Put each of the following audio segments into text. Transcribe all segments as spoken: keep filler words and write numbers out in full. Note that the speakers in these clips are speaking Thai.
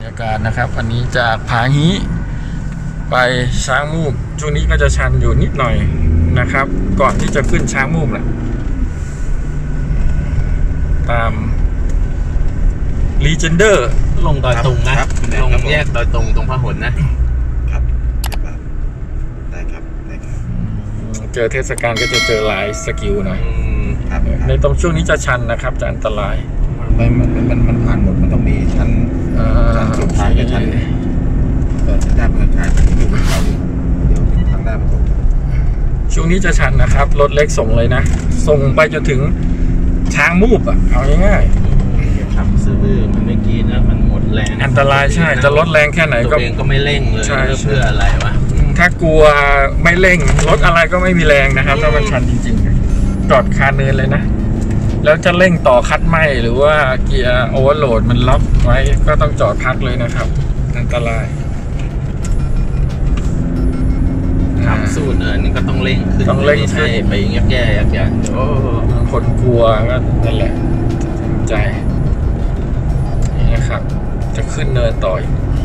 อากาศนะครับอันนี้จากผาฮีไปช้างมูบช่วงนี้ก็จะชันอยู่นิดหน่อยนะครับก่อนที่จะขึ้นช้างมูบแหละตามรีเจนเดอร์ลงดอยตุงนะลงแยกดอยตุงตรงพหลนะครับได้ครับได้ครับเจอเทศกาลก็จะเจอหลายสกิลหน่อยในตรงช่วงนี้จะชันนะครับจะอันตรายมันมันมันมันผ่านหมดมันต้องมีชั้นชั้นสุดท้ายกับชั้นเออชั้นแรกมันท้ายอยู่บนเขาเดี๋ยวถึงชั้นแรกมันตกช่วงนี้จะชันนะครับรถเล็กส่งเลยนะส่งไปจนถึงช้างมูบอ่ะเอาง่ายๆขับซื้อมันไม่กินนะมันหมดแรงอันตรายใช่จะลดแรงแค่ไหนก็ตัวเองก็ไม่เร่งเลยเพื่ออะไรวะถ้ากลัวไม่เร่งรถอะไรก็ไม่มีแรงนะครับถ้ามันชันจริงๆจอดคาเนินเลยนะแล้วจะเร่งต่อคัดไม่หรือว่าเกียร์โอเวอร์โหลดมันล็อกไว้ก็ต้องจอดพักเลยนะครับอันตรายขับสู้เนินนี่ก็ต้องเร่งขึ้นต้องเร่งขึ้นไปแยกแยกแยกโอ้คนกลัวก็นั่นแหละใจนี่นะครับจะขึ้นเนินต่อย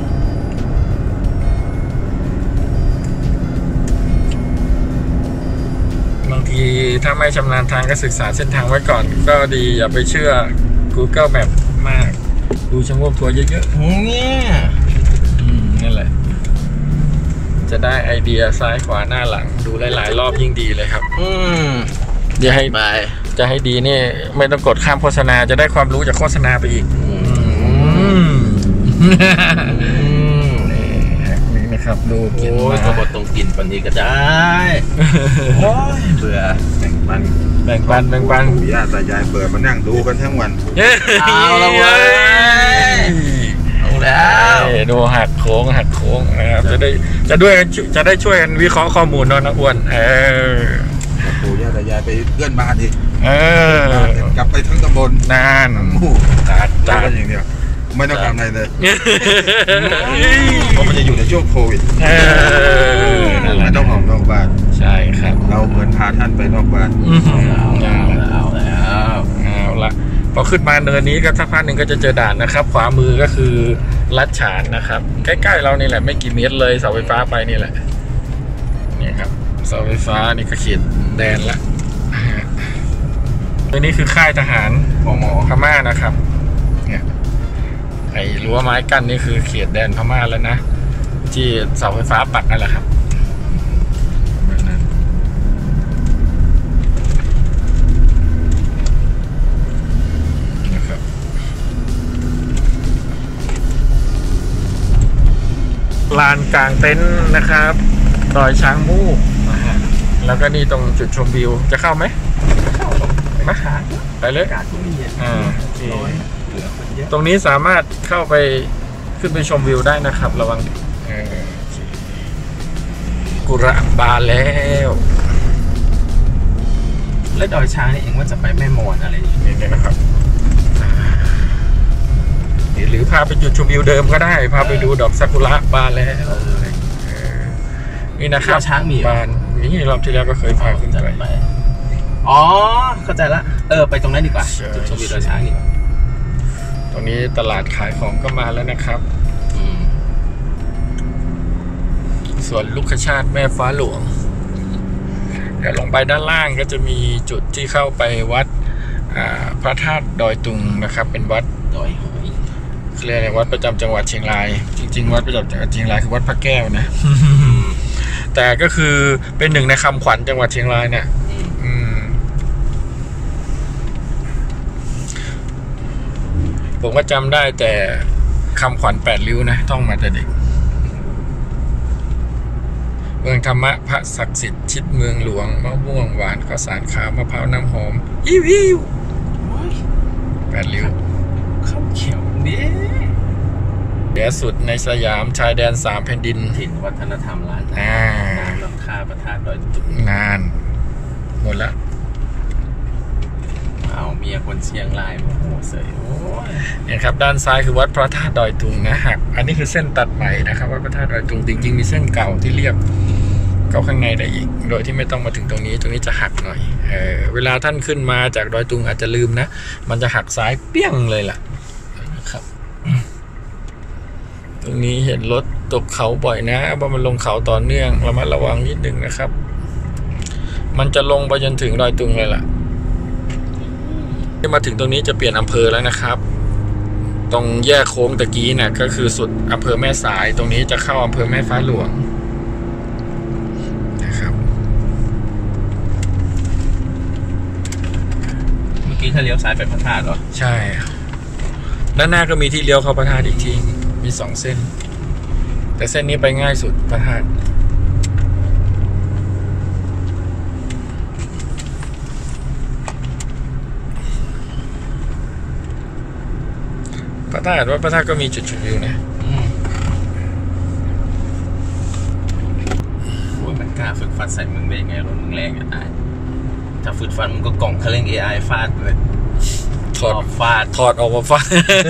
บางทีถ้าไม่ชำนาญทางก็ศึกษาเส้นทางไว้ก่อนก็ดีอย่าไปเชื่อ Google Map มากดูชะโงกทัวร์เยอะๆเนี่ยนั่นแหละจะได้ไอเดียซ้ายขวาหน้าหลังดูหลายๆรอบยิ่งดีเลยครับอืมจะให้จะให้ดีนี่ไม่ต้องกดข้ามโฆษณาจะได้ความรู้จากโฆษณาไปอีกนี่นะครับดูกินมาก็บดตรงกินปันนี้ก็ได้โอ้ยเบื่อแบ่งปันแบ่งปันแบ่งปันปู่ย่าตายายเบื่อมานั่งดูกันทั้งวันเอาละเว้ยเอาแล้วดูหักโค้งหักโค้งนะครับจะได้จะด้วยจะได้ช่วยกันวิเคราะห์ข้อมูลนอนนะอ้วนเออปู่ย่าตายายไปเลื่อนบ้านอีกเออกลับไปทั้งตำบลนานตัดตัดอย่างเดียวไม่ต้องทำอะไรเลยเพราะมันจะอยู่ในช่วงโควิดไม่ต้องออกนอกบ้านใช่ครับเราเหมือนพาท่านไปนอกบ้านเอาแล้วเอาแล้วเอาละพอขึ้นมาเนินนี้ก็สักพักหนึ่งก็จะเจอด่านนะครับขวามือก็คือลัดฉานนะครับใกล้ๆเรานี่แหละไม่กี่เมตรเลยเสาไฟฟ้าไปนี่แหละนี่ครับเสาไฟฟ้านี่ก็เขียนแดนละตัวนี้คือค่ายทหารพม.พม่านะครับเนี่ยไอ้รั้วไม้กั้นนี่คือเขตแดนพม่าแล้วนะที่เสาไฟฟ้าปักนั่นแหละครับนะครับลานกลางเต็นท์นะครับดอยช้างมูกแล้วก็นี่ตรงจุดชมวิวจะเข้าไหมเข้ามาไปเลยอ่าตรงนี้สามารถเข้าไปขึ้นไปชมวิวได้นะครับระวังกุระบาแล้วแล้วดอยช้างนี่เองว่าจะไปแม่มอนอะไรนี่นี่นะครับหรือพาไปจุดชมวิวเดิมก็ได้พาไปดูดอกซากุระบานแล้วนี่นะครับช้างมีบานนี่รอบที่แล้วก็เคยพาขึ้นไปอ๋อเข้าใจละเออไปตรงนั้นดีกว่าจุดชมวิวดอยช้างนี่ตรงนี้ตลาดขายของก็มาแล้วนะครับส่วนลูกชาติแม่ฟ้าหลวงเดี๋ยวลงไปด้านล่างก็จะมีจุดที่เข้าไปวัดพระธาตุดอยตุงนะครับเป็นวัดดอยหอยเรียกว่าวัดประจำจังหวัดเชียงรายจริงๆวัดประจำจังหวัดเชียงรายคือวัดพระแก้วนะ แต่ก็คือเป็นหนึ่งในคำขวัญจังหวัดเชียงรายเนี่ยผมก็จำได้แต่คำขวัญแปดริ้วนะท่องมาแต่เด็กเมืองธรรมะพระศักดิ์สิทธิ์ชิดเมืองหลวงมะม่วงหวานข้าวสารขาวมะพร้าวน้ำหอมอิวอิวแปดริ้วข้าวเขียวนี่เดี๋ยวสุดในสยามชายแดนสามแผ่นดินถิ่นวัฒนธรรมล้านนาลำค่าพระธาตุดอยตุงนานหมดแล้วเอาเมียคนเชียงรายโอ้โหเสยโอ้ยเนี่ยครับด้านซ้ายคือวัดพระธาตุดอยตุงนะหักอันนี้คือเส้นตัดใหม่นะครับวัดพระธาตุดอยตุงจริงๆมีเส้นเก่าที่เรียบเข้าข้างในได้อีกโดยที่ไม่ต้องมาถึงตรงนี้ตรงนี้จะหักหน่อยเออเวลาท่านขึ้นมาจากดอยตุงอาจจะลืมนะมันจะหักซ้ายเปี้ยงเลยล่ะนะครับตรงนี้เห็นรถตกเขาบ่อยนะเพราะมันลงเขาต่อเนื่องระมัดระวังนิดนึงนะครับมันจะลงไปจนถึงดอยตุงเลยล่ะที่มาถึงตรงนี้จะเปลี่ยนอำเภอแล้วนะครับตรงแยกโค้งตะกี้เนี่ยก็คือสุดอำเภอแม่สายตรงนี้จะเข้าอำเภอแม่ฟ้าหลวงนะครับเมื่อกี้ถ้าเลี้ยวซ้ายไปพระธาตุเหรอใช่ด้านหน้าก็มีที่เลี้ยวเข้าพระธาตุอีกทีมีสองเส้นแต่เส้นนี้ไปง่ายสุดพระธาตุพระธาตุว่าพระธาตุก็มีจุดชมวิวนะโอ้ยมันกล้าฝึกฟันใส่มึงได้ยังไงรถมึงแรงจะตายถ้าฝึกฟันมึงก็กล่องเครื่อง เอ ไอ ฟาดเลยถอดฟาดถอดออกมาฟาด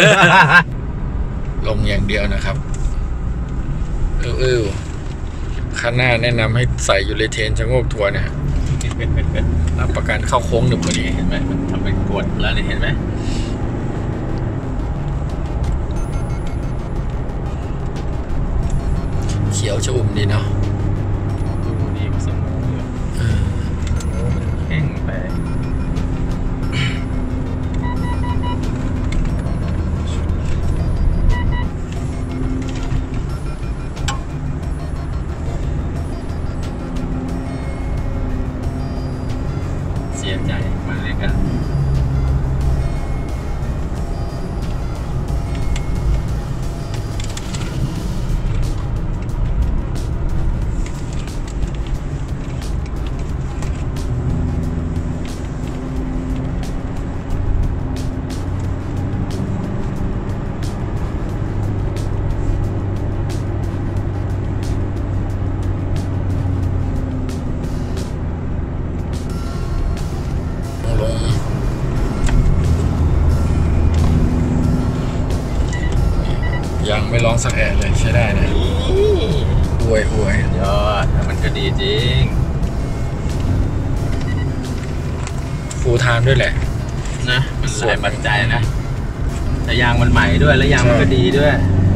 ลงอย่างเดียวนะครับเออเออข้างหน้าแนะนำให้ใส่ยูเรเทนชะโงกทัวร์นะรับประกันเข้าโค้งหนึ่งพอดีเห็นไหมมันทำเป็นกดแล้วเห็นไหมเขียวชอุ่มดีเนาะดูดีกว่าสมองอยู่แห้งไปเสียใจมาเลยกันยังไม่ร้องสักแอะเลยใช้ได้นะอวยอวยยอดมันก็ดีจริงฟูลไทม์ด้วยแหละนะมันหลายปัจจัยนะแต่ยางมันใหม่ด้วยแล้วยางมันก็ดีด้วย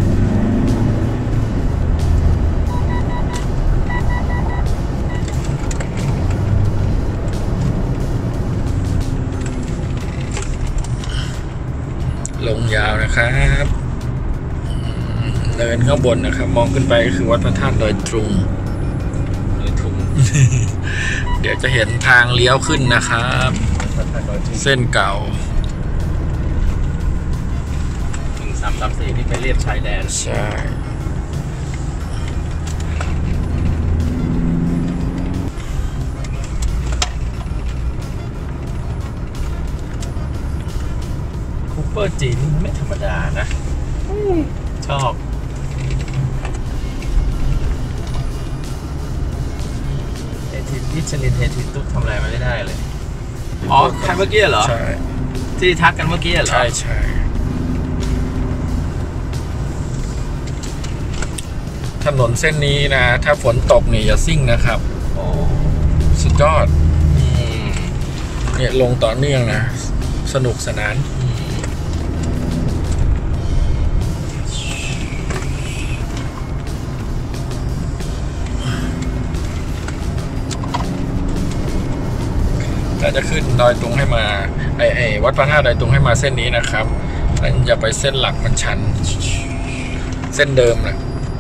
ลงยาวนะครับเดินข้างบนนะครับมองขึ้นไปก็คือวัดพระธาตุดอยตุงดอยตุงเดี๋ยวจะเห็นทางเลี้ยวขึ้นนะครับเส้นเก่าหนึ่งสามสามสี่ที่ไปเรียบชายแดนใช่คูเปอร์จีนไม่ธรรมดานะชอบเอทิพิชลินเอทิตุ๊กทำอะไรมาไม่ได้เลยอ๋อใครเมื่อกี้เหรอใช่ที่ทักกันเมื่อกี้เหรอใช่ใช่ถนนเส้นนี้นะถ้าฝนตกนี่อย่าซิ่งนะครับโอ้สุดยอดเนี่ยลงต่อเนื่องนะสนุกสนานถ้าจะขึ้นดอยตุงให้มาไอไอวัดพระธาตุดอยตุงให้มาเส้นนี้นะครับอย่าไปเส้นหลักมันชันเส้นเดิมนะ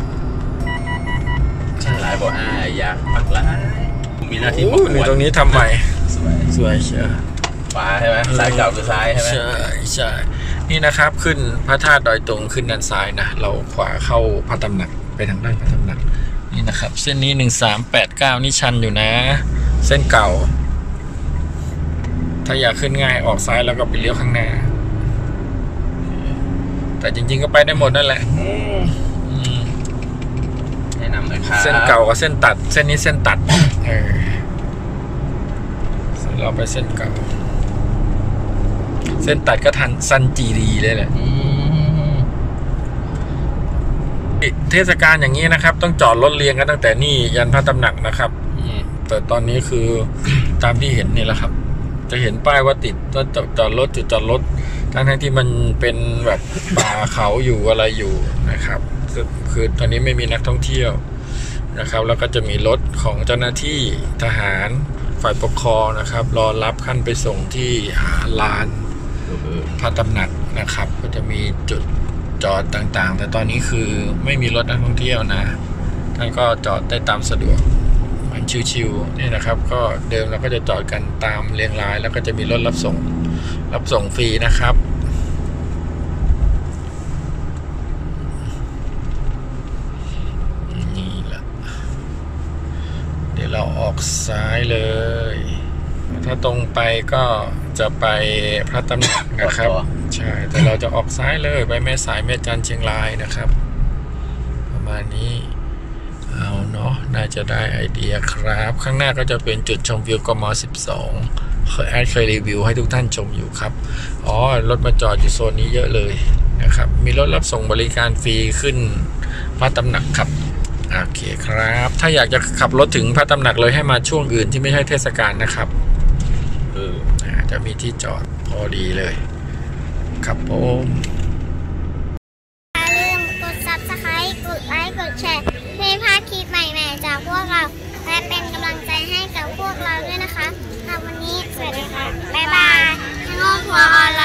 ชันหลายบ่อ้ายอยากปักหลายมีหน้าที่ปักหมุดตรงนี้ทำใหม่สวยสวยเชียวขวาใช่ไหมซ้ายเก่าคือซ้ายใช่ไหมใช่ใช่นี่นะครับขึ้นพระธาตุดอยตุงขึ้นด้านซ้ายนะเราขวาเข้าพระตำหนักไปทางด้านพระตำหนักนี่นะครับเส้นนี้หนึ่งสามแปดเก้านี่ชันอยู่นะเส้นเก่าถ้าอยากขึ้นง่ายออกซ้ายแล้วก็ไปเลี้ยวข้างหน้าแต่จริงๆก็ไปได้หมดนั่นแหละแนะนำหน่อยครับเส้นเก่ากับเส้นตัดเส้นนี้เส้นตัดเออเราไปเส้นเก่าเส้นตัดก็ทันซันจีรีเลยแหละเทศกาลอย่างนี้นะครับต้องจอดรถเรียงกันตั้งแต่นี่ยันพระตำหนักนะครับแต่ตอนนี้คือตามที่เห็นนี่แหละครับจะเห็นป้ายว่าติดว่าจอดรถจุดจอดรถทั้งทั้งที่มันเป็นแบบป่าเขาอยู่อะไรอยู่นะครับคือคือตอนนี้ไม่มีนักท่องเที่ยวนะครับแล้วก็จะมีรถของเจ้าหน้าที่ทหารฝ่ายปกครองนะครับรอรับขั้นไปส่งที่ลานพระตำหนักนะครับก็จะมีจุดจอดต่างๆแต่ตอนนี้คือไม่มีรถนักท่องเที่ยวนะท่านก็จอดได้ตามสะดวกมันชิวๆนี่นะครับก็เดิมเราก็จะจอดกันตามเรียงรายแล้วก็จะมีรถรับส่งรับส่งฟรีนะครับนี่แหละเดี๋ยวเราออกซ้ายเลยถ้าตรงไปก็จะไปพระตำหนักนะครับใช่แต่เราจะออกซ้ายเลยไปแม่สายแม่จันเชียงรายนะครับประมาณนี้เอาเนาะน่าจะได้ไอเดียครับข้างหน้าก็จะเป็นจุดชมวิวกม.สิบสองเคยแอดเคยรีวิวให้ทุกท่านชมอยู่ครับอ๋อรถมาจอดอยู่โซนนี้เยอะเลยนะครับมีรถรับส่งบริการฟรีขึ้นพระตำหนักครับโอเคครับถ้าอยากจะขับรถถึงพระตำหนักเลยให้มาช่วงอื่นที่ไม่ใช่เทศกาลนะครับเออจะมีที่จอดพอดีเลยครับผมอย่าลืมกด ซับสไครบ์ กดไลค์ กดแชร์เพื่อไม่พลาดคลิปใหม่ๆจากพวกเราและเป็นกำลังใจให้กับพวกเราด้วยนะคะวันนี้สวัสดีค่ะบ๊ายบายช่องหัวออนไล